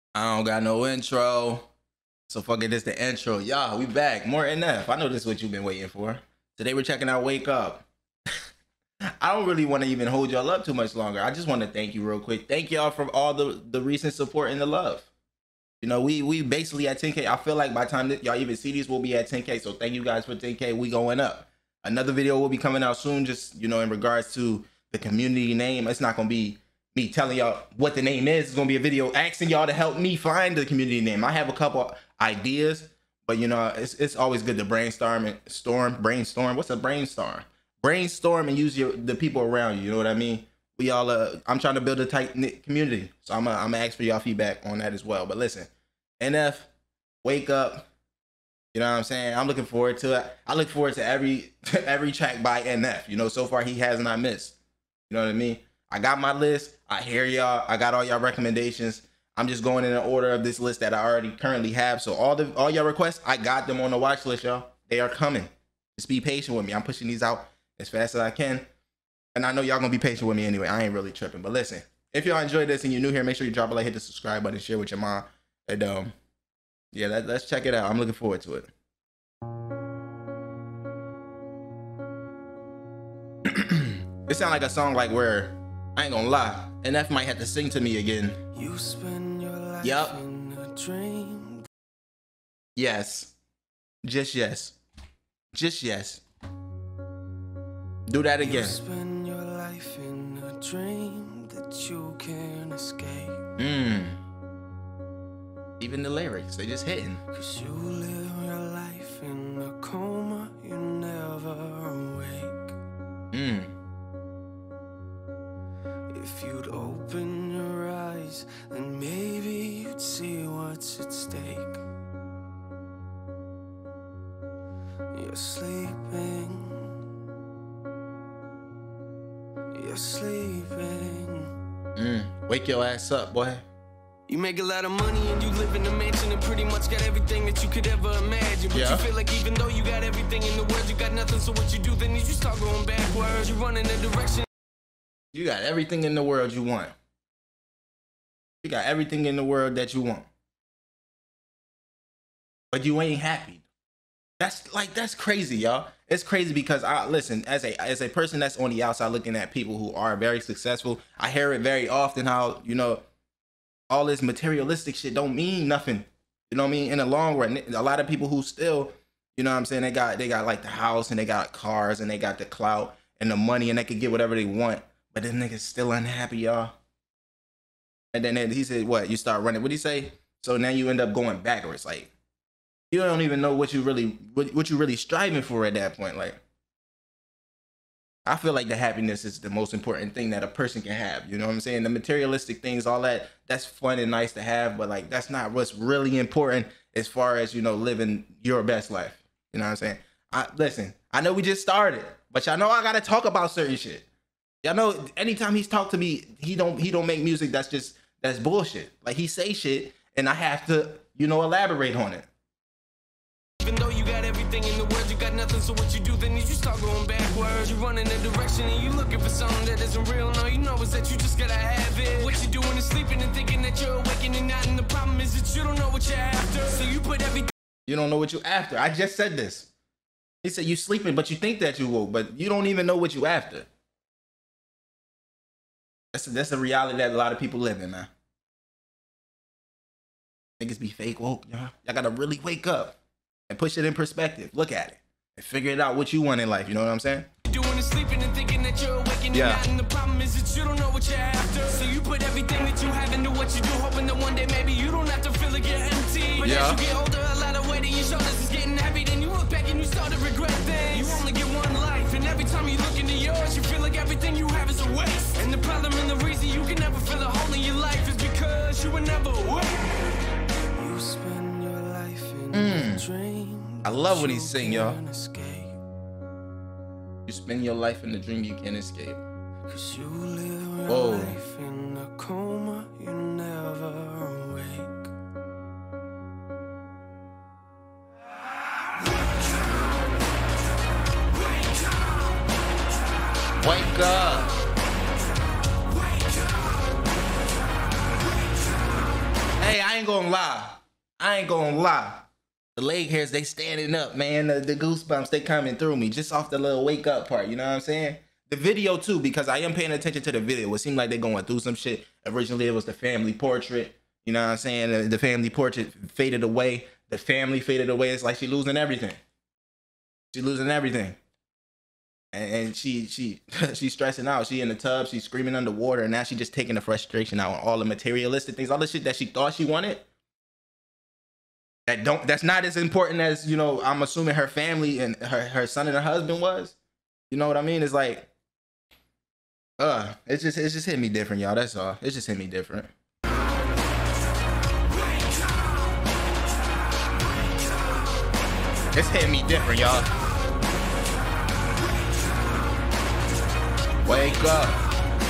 I don't got no intro. So fuck it, this the intro. Y'all, we back. More NF. I know this is what you've been waiting for. Today we're checking out Wake Up. I don't really want to even hold y'all up too much longer. I just want to thank you real quick. Thank y'all for all the recent support and the love. You know, we basically at 10K. I feel like by the time that y'all even see these, we'll be at 10K. So thank you guys for 10K. We going up. Another video will be coming out soon, just, you know, in regards to the community name. It's not going to be me telling y'all what the name is. It's going to be a video asking y'all to help me find the community name. I have a couple ideas, but, you know, it's always good to brainstorm. What's a brainstorm? Brainstorm and use the people around you. You know what I mean? We all, I'm trying to build a tight-knit community. So I'm gonna ask for y'all feedback on that as well. But listen, NF, Wake Up. You know what I'm saying? I'm looking forward to it. I look forward to every track by NF. You know, so far he has not missed. You know what I mean? I got my list. I hear y'all. I got all y'all recommendations. I'm just going in the order of this list that I already currently have. So all y'all requests, I got them on the watch list, y'all. They are coming. Just be patient with me. I'm pushing these out as fast as I can. And I know y'all gonna be patient with me anyway. I ain't really tripping. But listen, if y'all enjoyed this and you're new here, make sure you drop a like, hit the subscribe button, share with your mom. And yeah, let's check it out. I'm looking forward to it. It sounds like a song like where, I ain't gonna lie, NF might have to sing to me again. You spend your life in a dream. Yes. Just yes. Just yes. Do that again. You spend your life in a dream that you can't escape. Even the lyrics, they just hitting. 'Cause you live your life in a coma, you never awake. If you'd open your eyes, then maybe you'd see what's at stake. You're sleeping. You're sleeping. Wake your ass up, boy. You make a lot of money and you live in a mansion and pretty much got everything that you could ever imagine. But you feel like even though you got everything in the world, you got nothing. So what you do then is you start going backwards. You run in a direction. You got everything in the world you want. You got everything in the world that you want. But you ain't happy. That's crazy, y'all. It's crazy because listen, as a person that's on the outside looking at people who are very successful, I hear it very often how, you know, all this materialistic shit don't mean nothing. You know what I mean? In the long run, a lot of people who still, you know what I'm saying, they got like the house and they got cars and they got the clout and the money and they can get whatever they want, but them niggas still unhappy, y'all. And then he said, what? You start running. What'd he say? So now you end up going backwards. Like, you don't even know what you really striving for at that point. Like, I feel like the happiness is the most important thing that a person can have. You know what I'm saying? The materialistic things, all that, that's fun and nice to have, but like, that's not what's really important as far as, you know, living your best life. You know what I'm saying? Listen, I know we just started, but y'all know I gotta talk about certain shit. Y'all know anytime he's talked to me, he don't make music that's bullshit. Like, he say shit and I have to, you know, elaborate on it. Even though you got everything in the world, you got nothing. So what you do then is you start going backwards. You run in a direction and you looking for something that isn't real. No, you know is that you just gotta have it. What you doing is sleeping and thinking that you're awakening not. And the problem is that you don't know what you're after. So you put everything. You don't know what you after. I just said this. He said you sleeping, but you think that you woke, but you don't even know what you after. That's the reality that a lot of people live in, man. Niggas be fake woke, y'all. Y'all gotta really wake up and push it in perspective. Look at it and figure it out what you want in life. You know what I'm saying? Doing is sleeping and thinking that you're awakening out. And the problem is that you don't know what you're after. So you put everything that you have into what you do, hoping that one day maybe you don't have to feel like you're empty. But as you get older, a lot of weight in your shoulders is getting heavy. Then you look back and you start to regret things. You only get one life, and every time you look into yours, you feel like everything you have is a waste. And the problem and the reason you can never feel a hole in your life is because you were never awake. You spend your life in a dream. I love when he sing, y'all. You spend your life in the dream you can't escape. 'Cause you live your life in a coma, you never awake. Wake up. Hey, I ain't gonna lie. The leg hairs, they standing up, man. The goosebumps, they coming through me just off the little wake up part. You know what I'm saying? The video too, because I am paying attention to the video. It seemed like they're going through some shit. Originally, it was the family portrait. You know what I'm saying? The family portrait faded away. The family faded away. It's like she losing everything. She losing everything. And she's stressing out. She in the tub. She's screaming underwater. And now she just taking the frustration out on all the materialistic things, all the shit that she thought she wanted. That's not as important as, you know, I'm assuming her family and her son and her husband was. You know what I mean? It's like, it's just hit me different, y'all. That's all. It's just hit me different. It's hit me different, y'all. Wake up.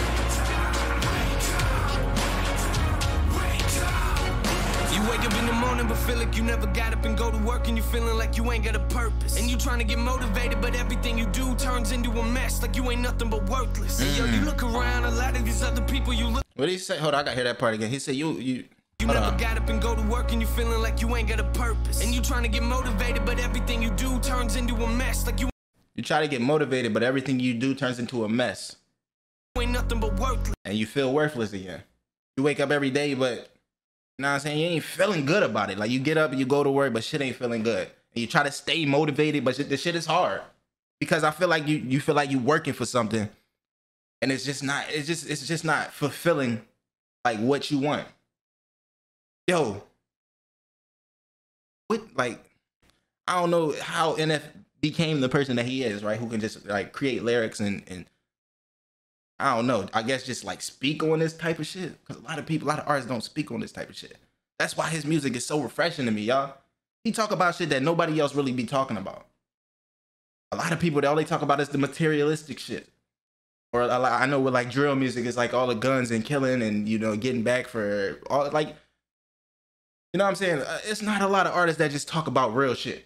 You wake up in the morning but feel like you never got up and go to work, and you feeling like you ain't got a purpose, and you trying to get motivated but everything you do turns into a mess, like you ain't nothing but worthless. And yo, you look around, a lot of these other people you look. What did he say? Hold on, I gotta hear that part again. He said you never got up and go to work, and you feeling like you ain't got a purpose, and you trying to get motivated but everything you do turns into a mess, like you try to get motivated but everything you do turns into a mess. Ain't nothing but worthless. And you feel worthless again. You wake up every day, but you know what I'm saying, you ain't feeling good about it. Like you get up and you go to work, but shit ain't feeling good. And you try to stay motivated, but the shit is hard. Because I feel like you feel like you working for something, and it's just not fulfilling like what you want. Yo, I don't know how NF became the person that he is, right? Who can just like create lyrics and I don't know, I guess just like speak on this type of shit. Because a lot of artists don't speak on this type of shit. That's why his music is so refreshing to me, y'all. He talk about shit that nobody else really be talking about. A lot of people, all they talk about is the materialistic shit. Or I know with like drill music, it's like all the guns and killing and, you know, getting back for all, like, you know what I'm saying? It's not a lot of artists that just talk about real shit.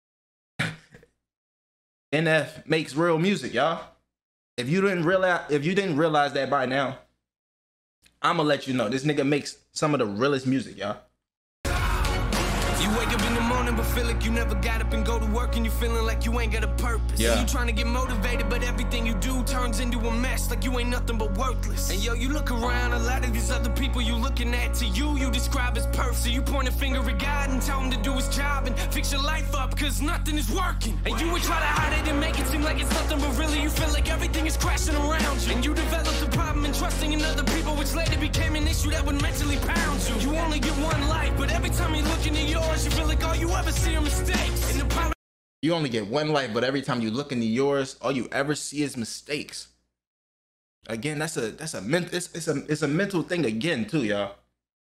NF makes real music, y'all. If you didn't realize that by now, I'm gonna let you know. This nigga makes some of the realest music, y'all. You wake up in the morning but feel like you never got up and go to work, and you feeling like you ain't got a purpose. Yeah. And you trying to get motivated but everything you do turns into a mess, like you ain't nothing but worthless. And yo, you look around, a lot of these other people you looking at, to you describe as perfect. So you point a finger at God and tell him to do his job and fix your life up, cause nothing is working. And you would try to hide it and make it seem like it's nothing, but really you feel like everything is crashing around you. And you developed a problem in trusting in other people, which later became an issue that would mentally pound you. You only get one life, but every time you look into yours, you feel like all you ever see are mistakes. And the problem, you only get one life, but every time you look into yours, all you ever see is mistakes. Again, it's a mental thing again too, y'all.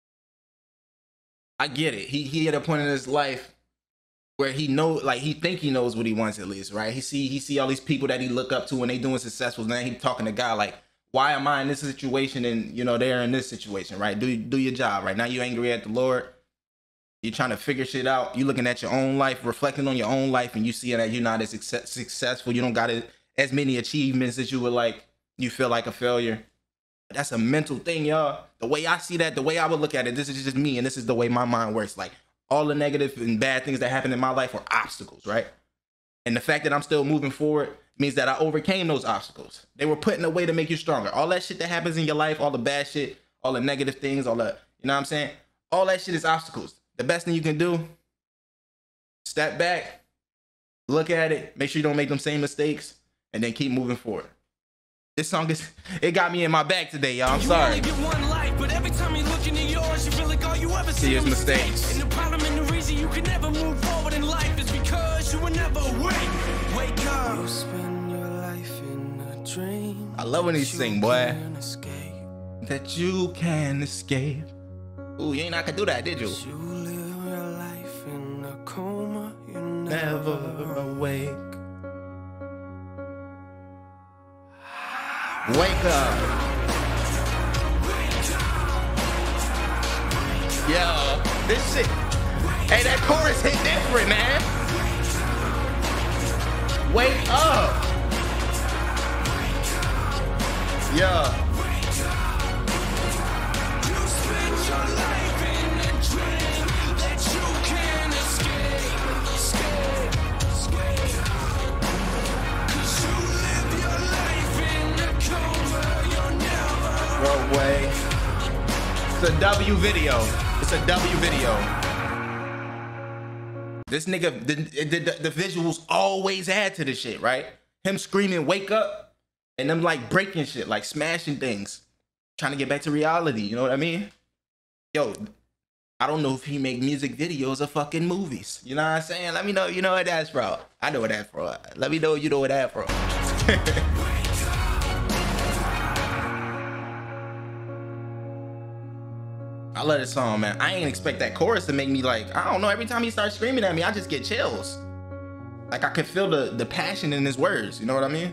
I get it. He at a point in his life where he think he knows what he wants, at least, right? He see all these people that he look up to and they doing successful. Now he talking to God like, why am I in this situation and, you know, they're in this situation, right? Do your job, right? Now you angry at the Lord. You're trying to figure shit out. You looking at your own life, reflecting on your own life, and you see that you're not as successful. You don't got as many achievements as you would like. You feel like a failure. That's a mental thing, y'all. The way I see that, the way I would look at it, this is just me, and this is the way my mind works. Like, all the negative and bad things that happen in my life are obstacles, right? And the fact that I'm still moving forward means that I overcame those obstacles. They were put in a way to make you stronger. All that shit that happens in your life, all the bad shit, all the negative things, all the, you know what I'm saying? All that shit is obstacles. The best thing you can do, step back, look at it, make sure you don't make them same mistakes, and then keep moving forward. This song it got me in my bag today, y'all. I'm sorry. You only get one life, but every time you look into yours, you feel like all you ever see is mistakes. And the problem and the reason you can never move forward in life is because you were never awake. Wake up. You spend your life in a dream. I love when he sing, boy. That you can escape. Ooh, you ain't not gonna do that, did you? You live your life in a coma, you never awake. Wake up. Yo, this shit. Hey, that chorus hit different, man. Wake up. Yeah. W video. It's a W video. This nigga, the visuals always add to the shit, right? Him screaming, wake up, and them like breaking shit, like smashing things, trying to get back to reality, you know what I mean? Yo, I don't know if he make music videos or fucking movies. You know what I'm saying? Let me know you know what that's from. I know what that's from. Let me know you know what that's from. I love this song, man. I ain't expect that chorus to make me like, I don't know, every time he starts screaming at me, I just get chills. Like I can feel the passion in his words, you know what I mean?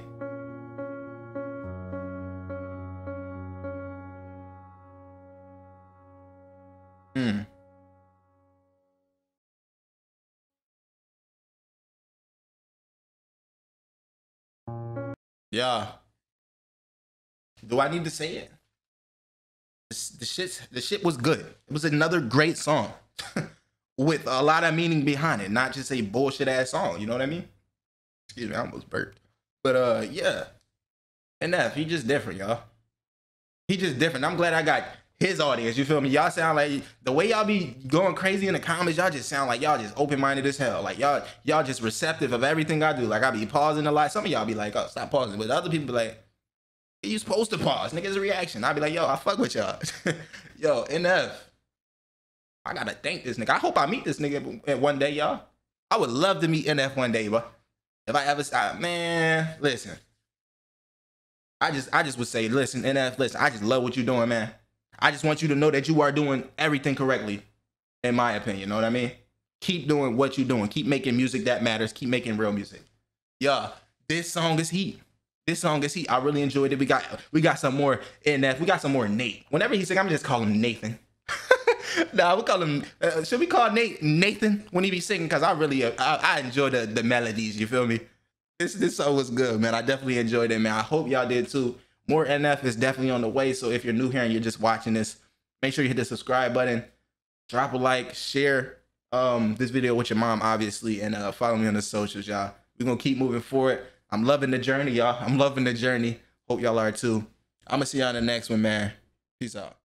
Yeah. Do I need to say it? The shit was good. It was another great song with a lot of meaning behind it, not just a bullshit ass song. You know what I mean? Excuse me, I almost burped. But yeah, NF, he just different, y'all. He just different. I'm glad I got his audience. You feel me? Y'all sound like the way y'all be going crazy in the comments. Y'all just sound like y'all just open minded as hell. Like y'all just receptive of everything I do. Like I be pausing a lot. Some of y'all be like, oh, stop pausing, but other people be like, you supposed to pause, nigga's a reaction. I'd be like, yo, I fuck with y'all. Yo, NF, I gotta thank this nigga. I hope I meet this nigga one day, y'all. I would love to meet NF one day, bro. If I ever stop, man, listen. I just would say, listen, NF, listen, I just love what you're doing, man. I just want you to know that you are doing everything correctly, in my opinion, you know what I mean? Keep doing what you're doing. Keep making music that matters. Keep making real music. Yeah, this song is heat. This song is heat. I really enjoyed it. We got some more NF. We got some more Nate. Whenever he's singing, I'm just calling him Nathan. Nah, we call him. Should we call Nate Nathan when he be singing? Cause I enjoy the melodies. You feel me? This song was good, man. I definitely enjoyed it, man. I hope y'all did too. More NF is definitely on the way. So if you're new here and you're just watching this, make sure you hit the subscribe button, drop a like, share this video with your mom, obviously, and follow me on the socials, y'all. We're gonna keep moving forward. I'm loving the journey, y'all. I'm loving the journey. Hope y'all are too. I'm gonna see y'all in the next one, man. Peace out.